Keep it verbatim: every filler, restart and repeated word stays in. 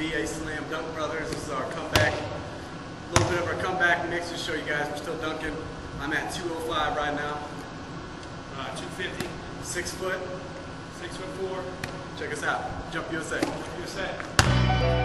V A Slam Dunk Brothers. This is our comeback, a little bit of our comeback mix to show you guys we're still dunking. I'm at two oh five right now. Uh, two fifty. Six foot. Six foot four. Check us out. Jump U S A. Jump U S A.